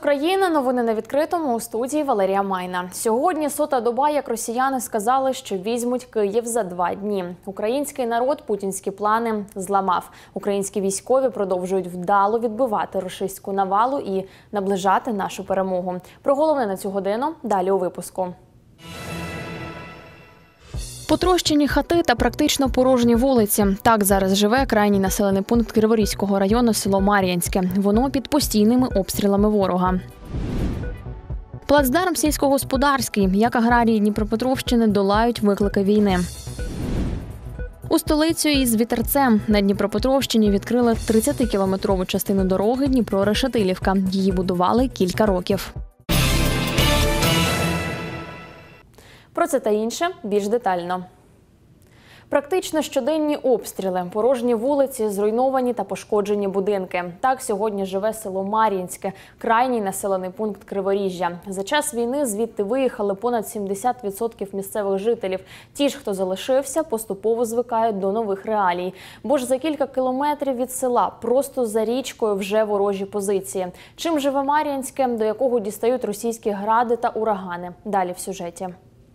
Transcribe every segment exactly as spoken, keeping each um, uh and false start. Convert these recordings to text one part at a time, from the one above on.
України. Новини на відкритому. У студії Валерія Майна. Сьогодні сота доба, як росіяни сказали, що візьмуть Київ за два дні. Український народ путінські плани зламав. Українські військові продовжують вдало відбивати рашистську навалу і наближати нашу перемогу. Про головне на цю годину далі у випуску. Потрощені хати та практично порожні вулиці. Так зараз живе крайній населений пункт Криворізького району село Мар'янське. Воно під постійними обстрілами ворога. Плацдарм сільськогосподарський. Як аграрії Дніпропетровщини долають виклики війни. У столицю із вітерцем. На Дніпропетровщині відкрили тридцятикілометрову частину дороги Дніпро-Решетилівка. Її будували кілька років. Про це та інше більш детально. Практично щоденні обстріли, порожні вулиці, зруйновані та пошкоджені будинки. Так сьогодні живе село Мар'янське, крайній населений пункт Криворіжжя. За час війни звідти виїхали понад сімдесят відсотків місцевих жителів. Ті ж, хто залишився, поступово звикають до нових реалій. Бо ж за кілька кілометрів від села, просто за річкою, вже ворожі позиції. Чим живе Мар'янське, до якого дістають російські гради та урагани? Далі в сюжеті.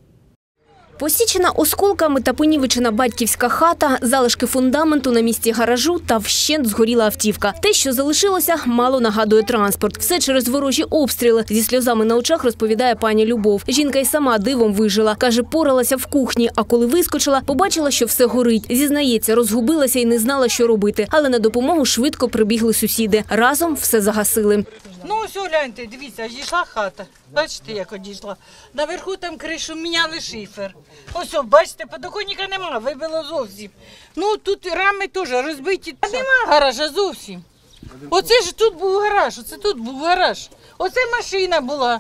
Посічена осколками та понівечена батьківська хата, залишки фундаменту на місці гаражу та вщент згоріла автівка. Те, що залишилося, мало нагадує транспорт. Все через ворожі обстріли. Зі сльозами на очах розповідає пані Любов. Жінка й сама дивом вижила. Каже, поралася в кухні, а коли вискочила, побачила, що все горить. Зізнається, розгубилася і не знала, що робити. Але на допомогу швидко прибігли сусіди. Разом все загасили. Ну, ось гляньте, дивіться, одійшла хата. Бачите, як одійшла. Наверху там кришу міняли шифер. Ось, о, бачите, подоконника нема, вибило зовсім. Ну, тут рами теж розбиті. А нема гаража зовсім. Оце ж тут був гараж, оце тут був гараж. Оце машина була.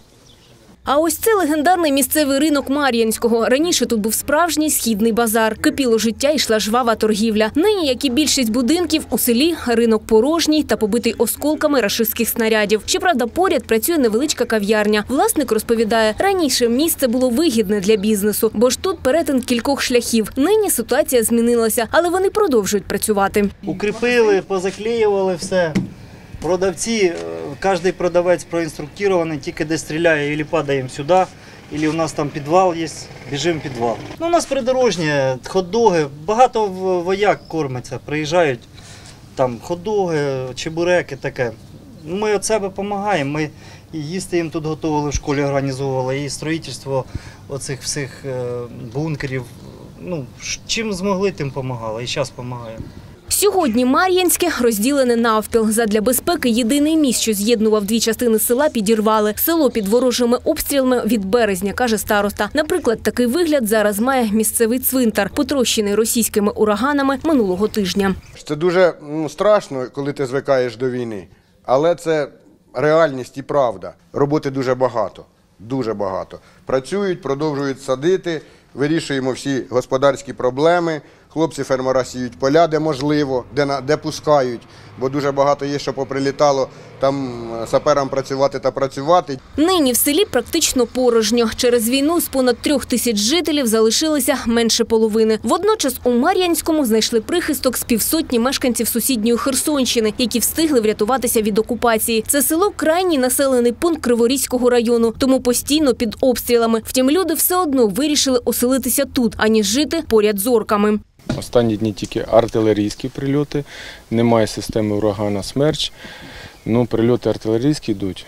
А ось це легендарний місцевий ринок Мар'янського. Раніше тут був справжній східний базар. Кипіло життя, йшла жвава торгівля. Нині, як і більшість будинків, у селі ринок порожній та побитий осколками рашистських снарядів. Щоправда, поряд працює невеличка кав'ярня. Власник розповідає, раніше місце було вигідне для бізнесу, бо ж тут перетин кількох шляхів. Нині ситуація змінилася, але вони продовжують працювати. Укріпили, позаклеювали все. Продавці, кожен продавець проінструктований, тільки де стріляє, або падаємо сюди, або у нас там підвал є, біжимо в підвал. Ну, у нас придорожнє, хот-доги, багато вояк кормиться, приїжджають, там хот-доги, чебуреки, таке. Ми від себе допомагаємо, ми і їсти їм тут готували, в школі організовували, і строїтельство оцих всіх бункерів. Ну, чим змогли, тим допомагали, і зараз допомагаємо. Сьогодні Мар'янське розділене навпіл. Задля безпеки єдиний міст, що з'єднував дві частини села, підірвали. Село під ворожими обстрілами від березня, каже староста. Наприклад, такий вигляд зараз має місцевий цвинтар, потрощений російськими ураганами минулого тижня. Це дуже ну, страшно, коли ти звикаєш до війни, але це реальність і правда. Роботи дуже багато, дуже багато. Працюють, продовжують садити, вирішуємо всі господарські проблеми. Хлопці фермера сіють поля, де можливо, де, де пускають, бо дуже багато є, що поприлітало, там саперам працювати та працювати. Нині в селі практично порожньо. Через війну з понад трьох тисяч жителів залишилося менше половини. Водночас у Мар'янському знайшли прихисток з півсотні мешканців сусідньої Херсонщини, які встигли врятуватися від окупації. Це село – крайній населений пункт Криворізького району, тому постійно під обстрілами. Втім, люди все одно вирішили оселитися тут, аніж жити поряд з орками. Останні дні тільки артилерійські прильоти, немає системи урагана «Смерч», ну прильоти артилерійські йдуть.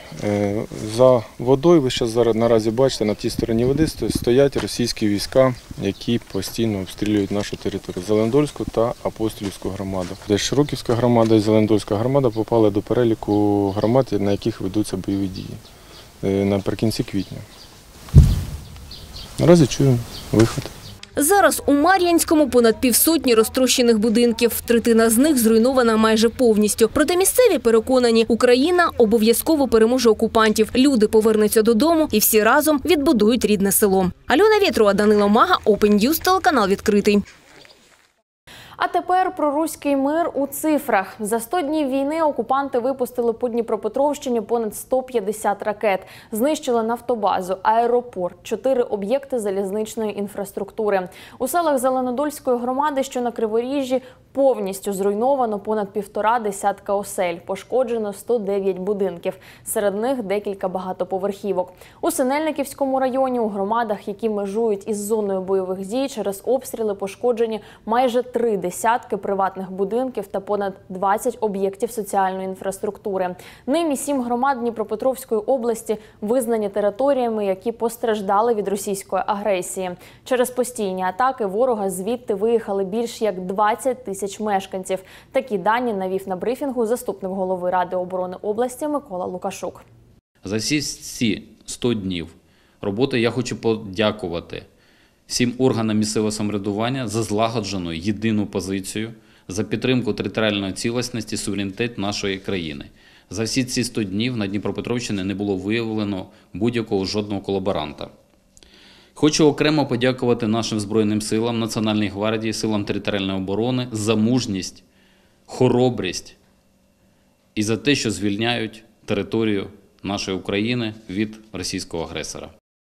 За водою, ви зараз наразі бачите, на тій стороні води стоять російські війська, які постійно обстрілюють нашу територію – Зелендольську та Апостолівську громаду. Широківська громада і Зелендольська громада попали до переліку громад, на яких ведуться бойові дії наприкінці квітня. Наразі чуємо виход. Зараз у Мар'янському понад півсотні розтрощених будинків. Третина з них зруйнована майже повністю. Проте місцеві переконані, Україна обов'язково переможе окупантів. Люди повернуться додому і всі разом відбудують рідне село. Альона Вєтрова, Данило Мага, Open News, телеканал відкритий. А тепер про руський мир у цифрах. За сто днів війни окупанти випустили по Дніпропетровщині понад сто п'ятдесят ракет. Знищили нафтобазу, аеропорт, чотири об'єкти залізничної інфраструктури. У селах Зеленодольської громади, що на Криворіжжі, повністю зруйновано понад півтора десятка осель. Пошкоджено сто дев'ять будинків. Серед них декілька багатоповерхівок. У Синельниківському районі, у громадах, які межують із зоною бойових дій, через обстріли пошкоджені майже три десятки приватних будинків та понад двадцять об'єктів соціальної інфраструктури. Нині сім громад Дніпропетровської області визнані територіями, які постраждали від російської агресії. Через постійні атаки ворога звідти виїхали більш як двадцять тисяч мешканців. Такі дані навів на брифінгу заступник голови Ради оборони області Микола Лукашук. За всі ці сто днів роботи я хочу подякувати всім органам місцевого самоврядування за злагоджену єдину позицію, за підтримку територіальної цілісності, суверенітет нашої країни. За всі ці сто днів на Дніпропетровщині не було виявлено будь-якого жодного колаборанта. Хочу окремо подякувати нашим Збройним силам, Національній гвардії, силам територіальної оборони за мужність, хоробрість і за те, що звільняють територію нашої України від російського агресора.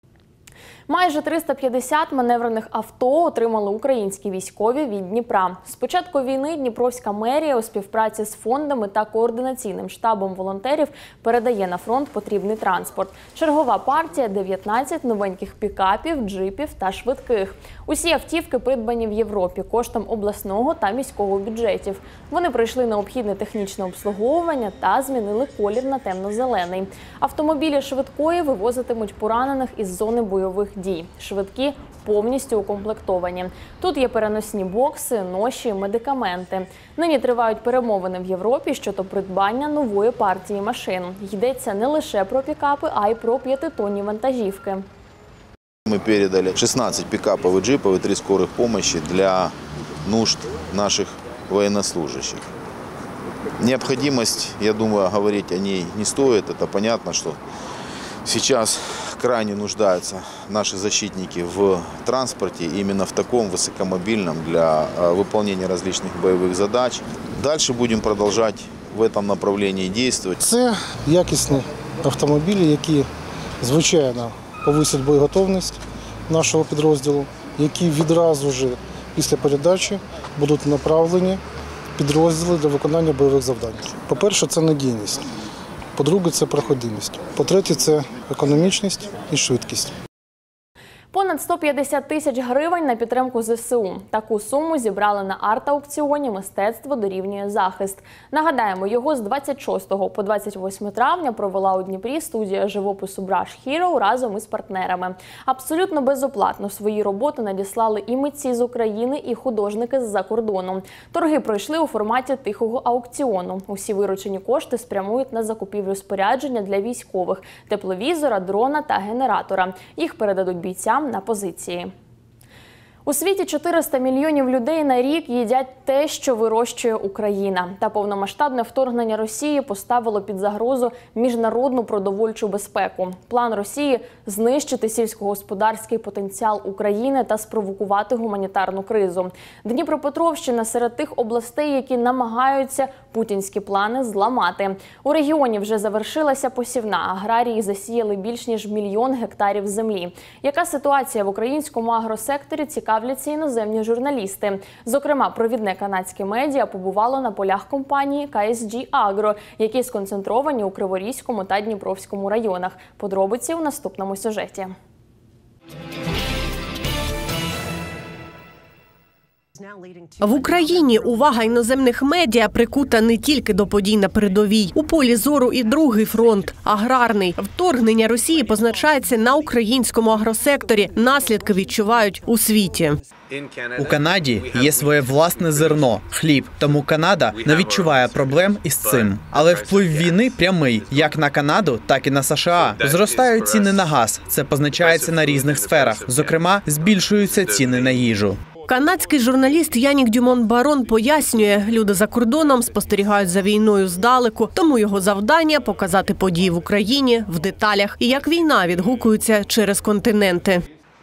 Майже триста п'ятдесят маневрених авто отримали українські військові від Дніпра. З початку війни Дніпровська мерія у співпраці з фондами та координаційним штабом волонтерів передає на фронт потрібний транспорт. Чергова партія – дев'ятнадцять новеньких пікапів, джипів та швидких. Усі автівки придбані в Європі коштом обласного та міського бюджетів. Вони пройшли необхідне технічне обслуговування та змінили колір на темно-зелений. Автомобілі швидкої вивозитимуть поранених із зони бойових дій. Швидкі повністю укомплектовані. Тут є переносні бокси, ноші, медикаменти. Нині тривають перемовини в Європі щодо придбання нової партії машин. Йдеться не лише про пікапи, а й про п'ятитонні вантажівки. Мы передали шестнадцать пикапов и джипов и три скорых помощи для нужд наших военнослужащих. Необходимость, я думаю, говорить о ней не стоит. Это понятно, что сейчас крайне нуждаются наши защитники в транспорте, именно в таком высокомобильном для выполнения различных боевых задач. Дальше будем продолжать в этом направлении действовать. Це якісні автомобілі, які, звичайно, повисять боєготовність нашого підрозділу, які відразу ж після передачі будуть направлені в підрозділи для виконання бойових завдань. По-перше, це надійність. По-друге, це проходимість. По-третє, це економічність і швидкість. Понад сто п'ятдесят тисяч гривень на підтримку зе се у. Таку суму зібрали на арт-аукціоні «Мистецтво дорівнює захист». Нагадаємо, його з двадцять шостого по двадцять восьме травня провела у Дніпрі студія живопису Brush Hero разом із партнерами. Абсолютно безоплатно свої роботи надіслали і митці з України, і художники з-за кордону. Торги пройшли у форматі тихого аукціону. Усі виручені кошти спрямують на закупівлю спорядження для військових – тепловізора, дрона та генератора. Їх передадуть бійцям на позиції. У світі чотириста мільйонів людей на рік їдять те, що вирощує Україна. Та повномасштабне вторгнення Росії поставило під загрозу міжнародну продовольчу безпеку. План Росії – знищити сільськогосподарський потенціал України та спровокувати гуманітарну кризу. Дніпропетровщина серед тих областей, які намагаються путінські плани зламати. У регіоні вже завершилася посівна. Аграрії засіяли більш ніж мільйон гектарів землі. Яка ситуація в українському агросекторі, цікавляться іноземні журналісти. Зокрема, провідне канадське медіа побувало на полях компанії ка ес джі Agro, які сконцентровані у Криворізькому та Дніпровському районах. Подробиці у наступному сюжеті. В Україні увага іноземних медіа прикута не тільки до подій на передовій. У полі зору і другий фронт – аграрний. Вторгнення Росії позначається на українському агросекторі. Наслідки відчувають у світі. У Канаді є своє власне зерно – хліб. Тому Канада не відчуває проблем із цим. Але вплив війни прямий як на Канаду, так і на США. Зростають ціни на газ. Це позначається на різних сферах. Зокрема, збільшуються ціни на їжу. Канадський журналіст Янік Дюмон-Барон пояснює, люди за кордоном спостерігають за війною здалеку, тому його завдання – показати події в Україні в деталях і як війна відгукується через континенти.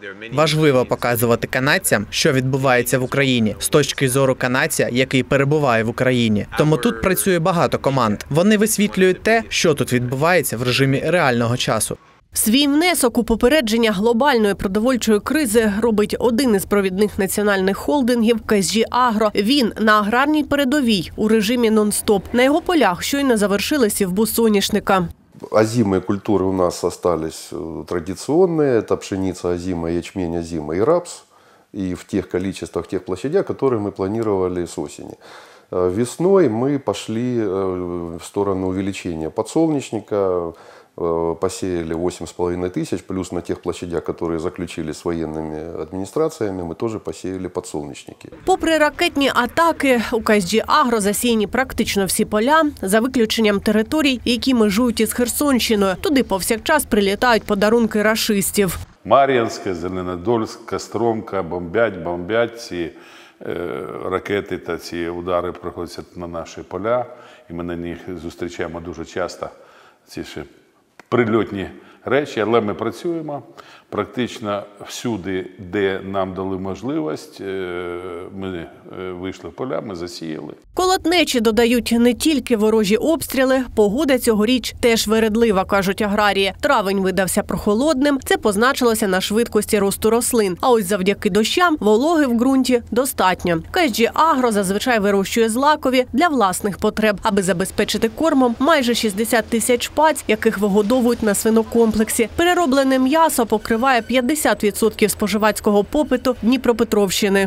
Важливо показувати канадцям, що відбувається в Україні, з точки зору канадця, який перебуває в Україні. Тому тут працює багато команд. Вони висвітлюють те, що тут відбувається в режимі реального часу. Свій внесок у попередження глобальної продовольчої кризи робить один із провідних національних холдингів – ка ес джі Агро. Він на аграрній передовій у режимі нон-стоп. На його полях щойно завершили сівбу соняшника. Озимые культуры у нас остались традиционные. Это пшеница, озима, ячмень, озима и рапс. И в тех количествах, тех площадях, которые мы планировали с осени. Весной мы пошли в сторону увеличения подсолнечника. Посеяли восемь с половиной тысяч, плюс на тех площадях, которые заключили с военными администрациями, мы тоже посеяли подсолнечники. Попри ракетні атаки, у ка ес джі Агро засіяні практично всі поля, за виключенням територій, які межують із Херсонщиною. Туди повсякчас прилітають подарунки рашистів. Мар'їнське, Зеленодольськ, Костромка, бомбять, бомбять ці е, ракети та ці удари приходять на наші поля. І ми на них зустрічаємо дуже часто ці ще прильотні речі, але ми працюємо практично всюди, де нам дали можливість. Ми вийшли в поля, ми засіяли. Колотнечі додають не тільки ворожі обстріли, погода цьогоріч теж вередлива, кажуть аграрії. Травень видався прохолодним, це позначилося на швидкості росту рослин. А ось завдяки дощам вологи в ґрунті достатньо. ка ес джі Агро зазвичай вирощує злакові для власних потреб, аби забезпечити кормом майже шістдесят тисяч паць, яких вигодовують на свинокомплексі. Перероблене м'ясо покриває п'ятдесят відсотків споживацького попиту Дніпропетровщини.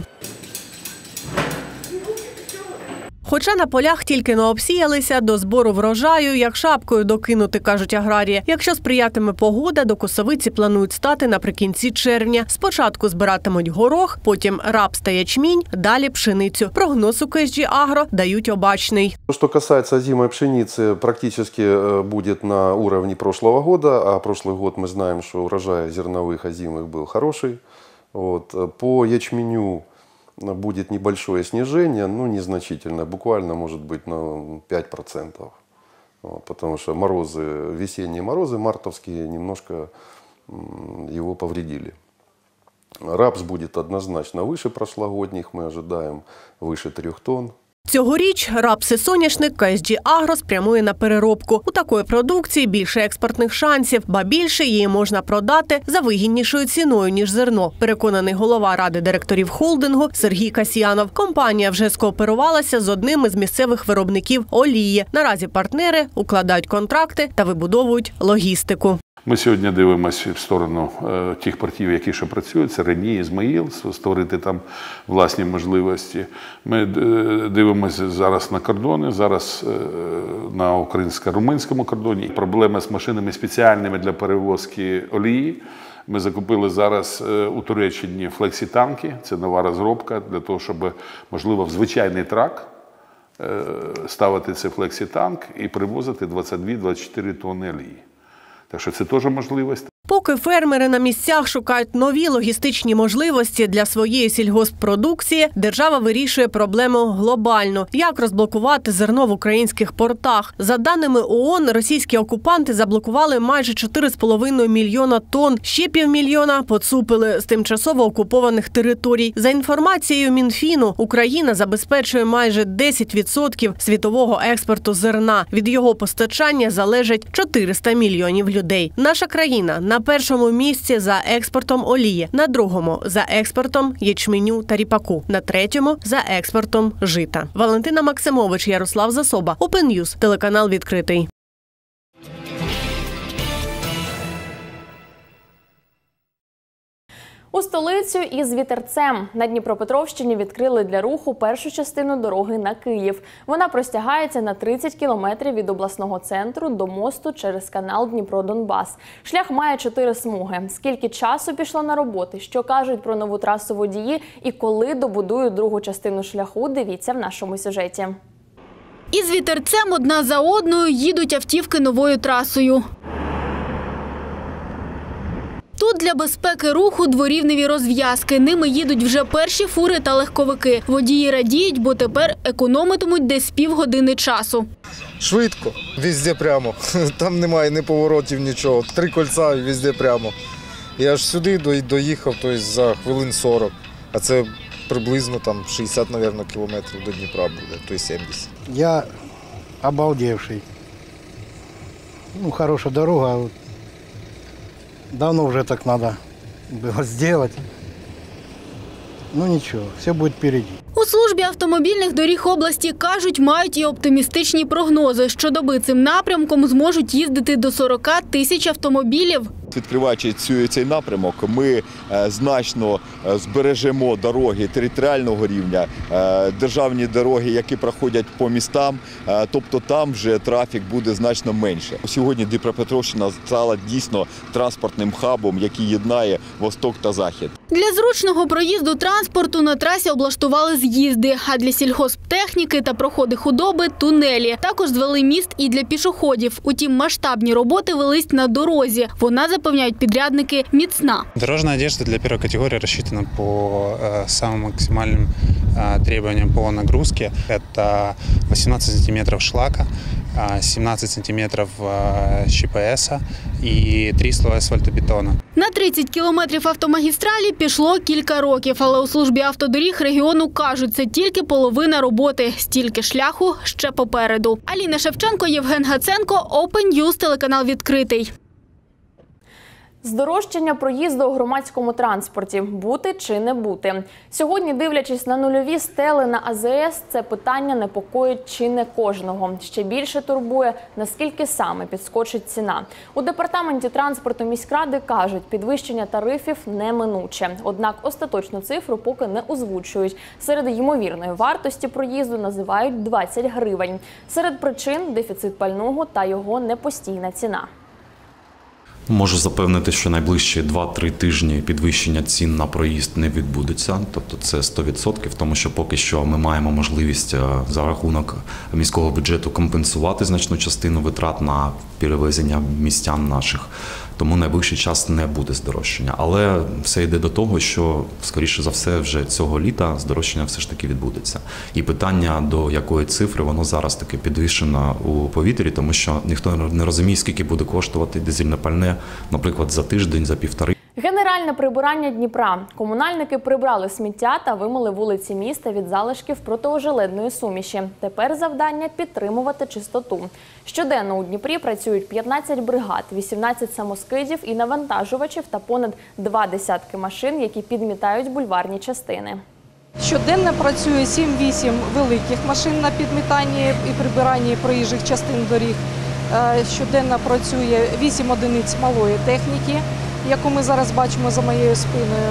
Хоча на полях тільки не обсіялися, до збору врожаю як шапкою докинути, кажуть аграрії. Якщо сприятиме погода, до косовиці планують стати наприкінці червня. Спочатку збиратимуть горох, потім рапс та ячмінь, далі пшеницю. Прогноз у ка ес джі Агро дають обачний. Что касается озимой пшеницы, практически будет на уровне прошлого года. А прошлый год мы знаем, что урожай зерновых озимых был хороший. Вот. По ячменю будет небольшое снижение, ну незначительное, буквально может быть на пять процентов. Вот, потому что морозы, весенние морозы мартовские немножко его повредили. Рапс будет однозначно выше прошлогодних, мы ожидаем выше трех тонн. Цьогоріч рапс і соняшник ка ес джі Агро спрямує на переробку. У такої продукції більше експортних шансів, ба більше її можна продати за вигіднішою ціною, ніж зерно, переконаний голова ради директорів холдингу Сергій Касьянов. Компанія вже скооперувалася з одним із місцевих виробників олії. Наразі партнери укладають контракти та вибудовують логістику. Ми сьогодні дивимося в сторону е, тих портів, які ще працюють, це Рені, Ізмаїл, створити там власні можливості. Ми е, дивимося зараз на кордони, зараз е, на українсько-румунському кордоні. Проблеми з машинами спеціальними для перевозки олії. Ми закупили зараз е, у Туреччині флексі-танки, це нова розробка, для того, щоб, можливо, в звичайний трак е, ставити цей флексі-танк і привозити двадцять дві - двадцять чотири тонни олії. Так що це теж можливість. Поки фермери на місцях шукають нові логістичні можливості для своєї сільгосппродукції, держава вирішує проблему глобально. Як розблокувати зерно в українських портах? За даними ООН, російські окупанти заблокували майже чотири з половиною мільйона тонн. Ще півмільйона поцупили з тимчасово окупованих територій. За інформацією Мінфіну, Україна забезпечує майже десять відсотків світового експорту зерна. Від його постачання залежать чотириста мільйонів людей. Наша країна на першому місці за експортом олії, на другому – за експортом ячменю та ріпаку, на третьому – за експортом жита. Валентина Максимович, Ярослав Засоба, Опенньюз, телеканал «Відкритий». У столицю із вітерцем. На Дніпропетровщині відкрили для руху першу частину дороги на Київ. Вона простягається на тридцять кілометрів від обласного центру до мосту через канал Дніпро-Донбас. Шлях має чотири смуги. Скільки часу пішло на роботи, що кажуть про нову трасу водії і коли добудують другу частину шляху, дивіться в нашому сюжеті. Із вітерцем одна за одною їдуть автівки новою трасою. Тут для безпеки руху дворівневі розв'язки. Ними їдуть вже перші фури та легковики. Водії радіють, бо тепер економитимуть десь півгодини часу. Швидко, везде прямо. Там немає ні поворотів, нічого. Три кольця і везде прямо. Я аж сюди доїхав, тобто за хвилин сорок, а це приблизно там шістдесят, мабуть, кілометрів до Дніпра буде, то й сімдесят. Я обалдевший. Ну, хорошая дорога. Давно уже так надо было сделать. Ну ничего, все будет впереди. У службі автомобільних доріг області кажуть, мають і оптимістичні прогнози. Щодоби цим напрямком зможуть їздити до сорок тисяч автомобілів. Відкриваючи цю, цей напрямок, ми е, значно збережемо дороги територіального рівня, е, державні дороги, які проходять по містам, е, тобто там вже трафік буде значно менше. Сьогодні Дніпропетровщина стала дійсно транспортним хабом, який єднає Восток та Захід. Для зручного проїзду транспорту на трасі облаштували з'їзди, а для сільгосптехніки та проходи худоби – тунелі. Також звели міст і для пішоходів. Утім, масштабні роботи велись на дорозі. Вона, запевняють підрядники, міцна. Дорожная одежда для первой категории рассчитана по э, самым максимальным э, требованиям по нагрузке. Это восемнадцать сантиметров шлака, э, семнадцать сантиметров э, ЩПСа и три слоя асфальтобетона. На тридцять кілометрів автомагістралі пішло кілька років, але у службі автодоріг регіону кажуть, це тільки половина роботи. Стільки шляху ще попереду. Аліна Шевченко, Євген Гаценко, Open News, телеканал «Відкритий». Здорожчання проїзду у громадському транспорті – бути чи не бути? Сьогодні, дивлячись на нульові стели на А З С, це питання непокоїть чи не кожного. Ще більше турбує, наскільки саме підскочить ціна. У департаменті транспорту міськради кажуть, підвищення тарифів неминуче. Однак остаточну цифру поки не озвучують. Серед ймовірної вартості проїзду називають двадцять гривень. Серед причин – дефіцит пального та його непостійна ціна. Можу запевнити, що найближчі два-три тижні підвищення цін на проїзд не відбудеться, тобто це сто відсотків, тому що поки що ми маємо можливість за рахунок міського бюджету компенсувати значну частину витрат на перевезення містян наших, тому найближчий час не буде здорожчання. Але все йде до того, що, скоріше за все, вже цього літа здорожчання все ж таки відбудеться. І питання, до якої цифри, воно зараз таки підвішено у повітрі, тому що ніхто не розуміє, скільки буде коштувати дизельне пальне, наприклад, за тиждень, за півтори. Генеральне прибирання Дніпра. Комунальники прибрали сміття та вимили вулиці міста від залишків протиожеледної суміші. Тепер завдання – підтримувати чистоту. Щоденно у Дніпрі працюють п'ятнадцять бригад, вісімнадцять самоскидів і навантажувачів та понад два десятки машин, які підмітають бульварні частини. Щоденно працює сім-вісім великих машин на підмітанні і прибиранні проїжджих частин доріг. Щоденно працює вісім одиниць малої техніки, яку ми зараз бачимо за моєю спиною.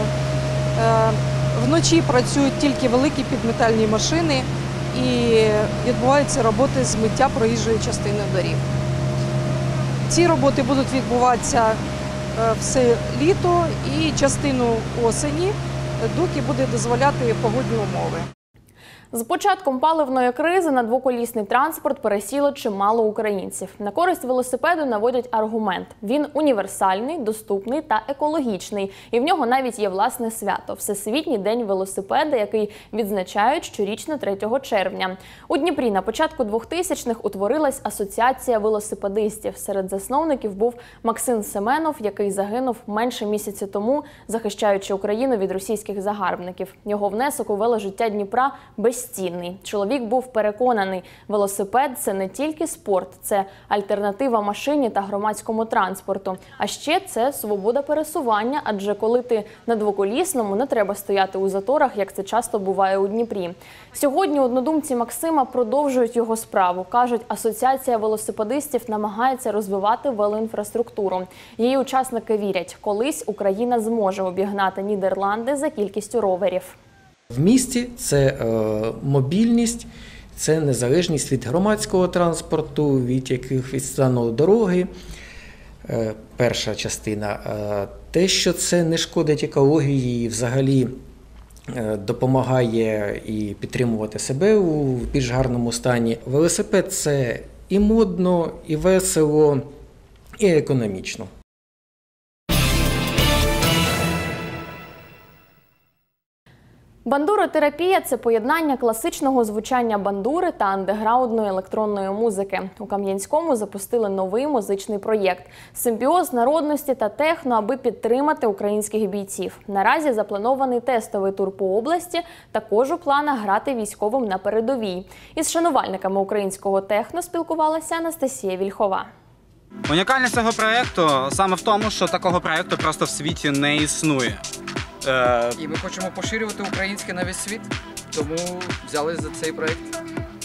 Вночі працюють тільки великі підмітальні машини і відбуваються роботи з миття проїжджої частини доріг. Ці роботи будуть відбуватися все літо і частину осені, доки буде дозволяти погодні умови. З початком паливної кризи на двоколісний транспорт пересіло чимало українців. На користь велосипеду наводять аргумент. Він універсальний, доступний та екологічний. І в нього навіть є власне свято – Всесвітній день велосипеда, який відзначають щорічно третього червня. У Дніпрі на початку двохтисячних утворилась асоціація велосипедистів. Серед засновників був Максим Семенов, який загинув менше місяця тому, захищаючи Україну від російських загарбників. Його внесок у веложиття Дніпра безцінний. Чоловік був переконаний, велосипед – це не тільки спорт, це альтернатива машині та громадському транспорту. А ще це свобода пересування, адже коли ти на двоколісному, не треба стояти у заторах, як це часто буває у Дніпрі. Сьогодні однодумці Максима продовжують його справу. Кажуть, асоціація велосипедистів намагається розвивати велоінфраструктуру. Її учасники вірять, колись Україна зможе обігнати Нідерланди за кількістю роверів. В місті це е, мобільність, це незалежність від громадського транспорту, від якихось стану дороги. Е, перша частина. Е, те, що це не шкодить екології і взагалі е, допомагає і підтримувати себе у більш гарному стані. Велосипед – це і модно, і весело, і економічно. Бандуротерапія – це поєднання класичного звучання бандури та андеграундної електронної музики. У Кам'янському запустили новий музичний проєкт – симбіоз народності та техно, аби підтримати українських бійців. Наразі запланований тестовий тур по області, також у планах грати військовим на передовій. Із шанувальниками українського техно спілкувалася Анастасія Вільхова. Унікальність цього проєкту саме в тому, що такого проєкту просто в світі не існує. Е... І ми хочемо поширювати українське на весь світ, тому взялись за цей проєкт.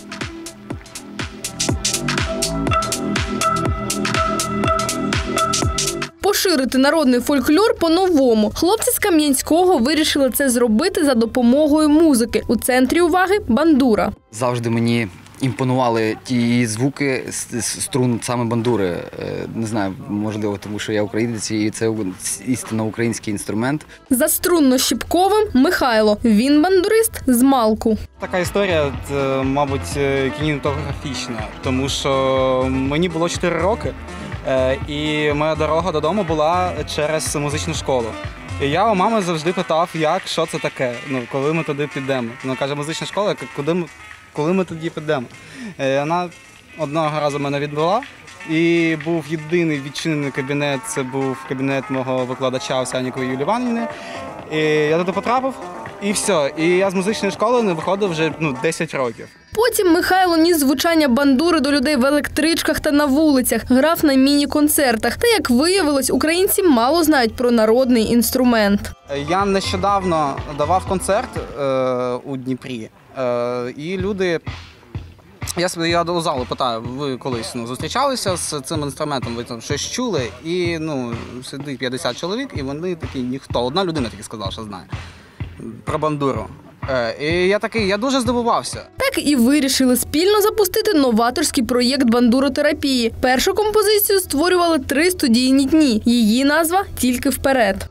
Поширити народний фольклор по-новому. Хлопці з Кам'янського вирішили це зробити за допомогою музики. У центрі уваги – бандура. Завжди мені імпонували ті звуки струн саме бандури. Не знаю, можливо, тому що я українець і це істинно український інструмент. За струнно-щіпковим – Михайло. Він бандурист з Малку. Така історія, мабуть, кінематографічна, тому що мені було чотири роки, і моя дорога додому була через музичну школу. І я у мами завжди питав, як, що це таке, ну, коли ми туди підемо. Вона каже, музична школа, куди ми, коли ми тоді підемо. І вона одного разу мене відвела, і був єдиний відчинений кабінет, це був кабінет мого викладача Овсяннікової Юлії Іванівни. І я туди потрапив, і все. І я з музичної школи не виходив вже ну, десять років. Потім Михайло ніс звучання бандури до людей в електричках та на вулицях, грав на міні-концертах. Та, як виявилось, українці мало знають про народний інструмент. Я нещодавно давав концерт е, у Дніпрі, е, і люди, я собі я до залу питаю, ви колись ну, зустрічалися з цим інструментом, ви там щось чули? І ну, сидить п'ятдесят чоловік, і вони такі, ніхто, одна людина тільки сказала, що знає про бандуру. І я такий, я дуже здивувався. Так і вирішили спільно запустити новаторський проєкт бандуротерапії. Першу композицію створювали три студійні дні. Її назва «Тільки вперед».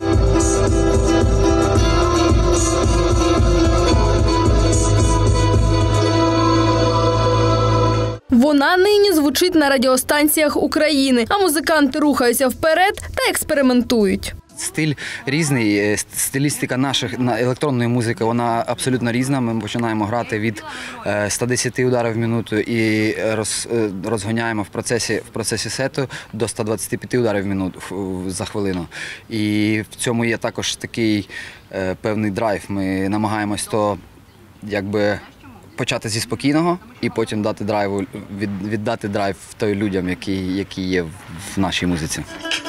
Вона нині звучить на радіостанціях України, а музиканти рухаються вперед та експериментують. Стиль різний, стилістика наших електронної музики, вона абсолютно різна. Ми починаємо грати від ста десяти ударів в минуту і роз, розгоняємо в процесі, в процесі сету до ста двадцяти п'яти ударів в минуту за хвилину. І в цьому є також такий е, певний драйв. Ми намагаємось то якби почати зі спокійного і потім дати драйву, від, віддати драйв той людям, які, які є в нашій музиці.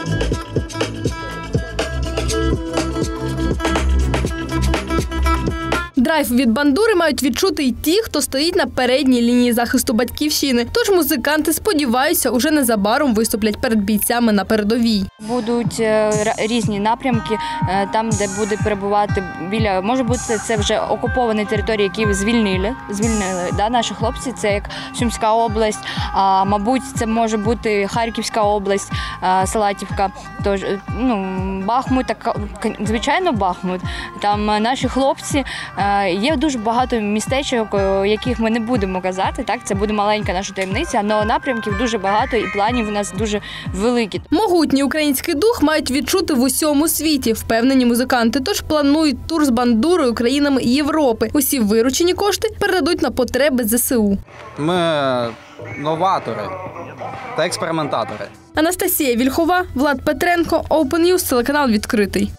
Драйв від бандури мають відчути й ті, хто стоїть на передній лінії захисту батьківщини. Тож музиканти, сподіваюся, уже незабаром виступлять перед бійцями на передовій. Будуть різні напрямки, там, де буде перебувати біля, може бути, це вже окуповані території, які звільнили, звільнили да, наші хлопці, це як Сумська область, а, мабуть, це може бути Харківська область, а, Салатівка, тож, ну, Бахмут, так, звичайно, Бахмут. Там наші хлопці, є дуже багато містечок, яких ми не будемо казати, так, це буде маленька наша таємниця, але напрямків дуже багато і планів у нас дуже великі. Могутній український дух мають відчути в усьому світі, впевнені музиканти, тож планують тур з бандурою країнами Європи. Усі виручені кошти передадуть на потреби зе се у. Ми новатори та експериментатори. Анастасія Вільхова, Влад Петренко, Open News, телеканал «Відкритий».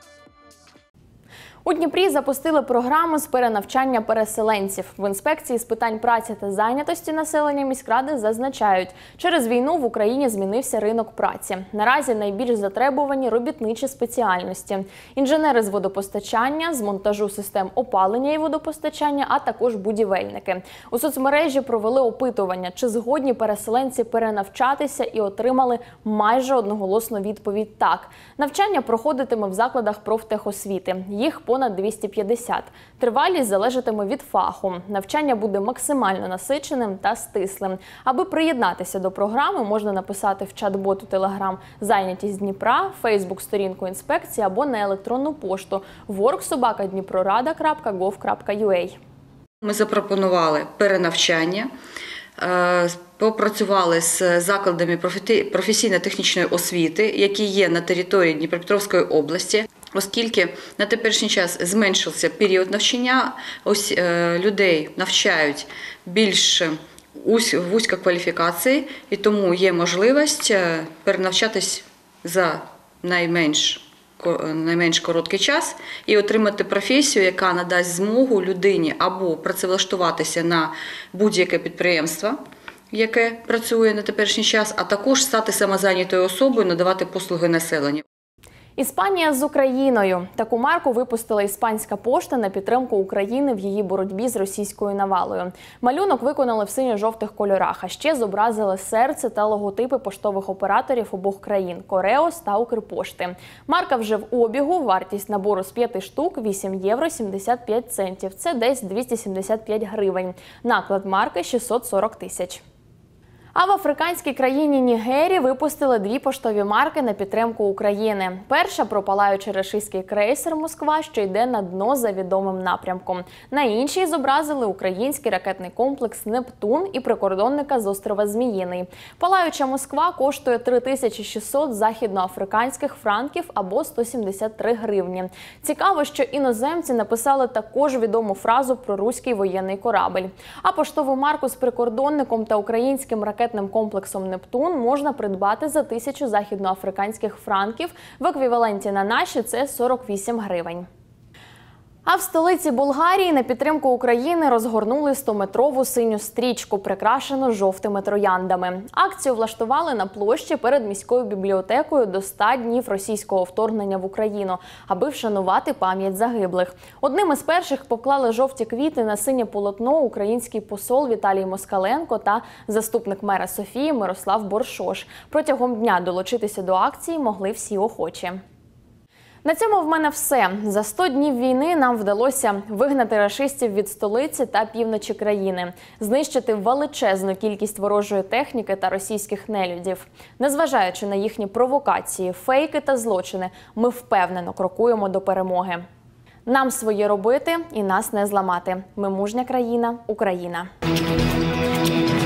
У Дніпрі запустили програму з перенавчання переселенців. В інспекції з питань праці та зайнятості населення міськради зазначають, через війну в Україні змінився ринок праці. Наразі найбільш затребувані робітничі спеціальності. Інженери з водопостачання, з монтажу систем опалення і водопостачання, а також будівельники. У соцмережі провели опитування, чи згодні переселенці перенавчатися, і отримали майже одноголосну відповідь «так». Навчання проходитиме в закладах профтехосвіти. Їх по понад двісті п'ятдесят. Тривалість залежатиме від фаху. Навчання буде максимально насиченим та стислим. Аби приєднатися до програми, можна написати в чат-бот у Телеграм «Зайнятість Дніпра», Фейсбук-сторінку інспекції або на електронну пошту ворк собака дніпрорада крапка гов крапка ю а. Ми запропонували перенавчання, попрацювали з закладами професійно-технічної освіти, які є на території Дніпропетровської області. Оскільки на теперішній час зменшився період навчання, ось е, людей навчають більш вузька кваліфікації, і тому є можливість перенавчатись за найменш найменш короткий час і отримати професію, яка надасть змогу людині або працевлаштуватися на будь-яке підприємство, яке працює на теперішній час, а також стати самозайнятою особою, надавати послуги населенню. Іспанія з Україною. Таку марку випустила іспанська пошта на підтримку України в її боротьбі з російською навалою. Малюнок виконали в синьо-жовтих кольорах, а ще зобразили серце та логотипи поштових операторів обох країн – Кореос та Укрпошти. Марка вже в обігу, вартість набору з п'яти штук – вісім євро сімдесят п'ять центів. Це десь двісті сімдесят п'ять гривень. Наклад марки – шістсот сорок тисяч. А в африканській країні Нігері випустили дві поштові марки на підтримку України. Перша – про палаючий рашистський крейсер «Москва», що йде на дно за відомим напрямком. На іншій зобразили український ракетний комплекс «Нептун» і прикордонника з острова Зміїний. Палаюча «Москва» коштує три тисячі шістсот західноафриканських франків або сто сімдесят три гривні. Цікаво, що іноземці написали також відому фразу про руський воєнний корабль. А поштову марку з прикордонником та українським ракетним ракетним комплексом «Нептун» можна придбати за тисячу західноафриканських франків, в еквіваленті на наші – це сорок вісім гривень. А в столиці Болгарії на підтримку України розгорнули стометрову синю стрічку, прикрашену жовтими трояндами. Акцію влаштували на площі перед міською бібліотекою до ста днів російського вторгнення в Україну, аби вшанувати пам'ять загиблих. Одним із перших поклали жовті квіти на синє полотно український посол Віталій Москаленко та заступник мера Софії Мирослав Боршош. Протягом дня долучитися до акції могли всі охочі. На цьому в мене все. За сто днів війни нам вдалося вигнати рашистів від столиці та півночі країни, знищити величезну кількість ворожої техніки та російських нелюдів. Незважаючи на їхні провокації, фейки та злочини, ми впевнено крокуємо до перемоги. Нам своє робити і нас не зламати. Ми мужня країна – Україна.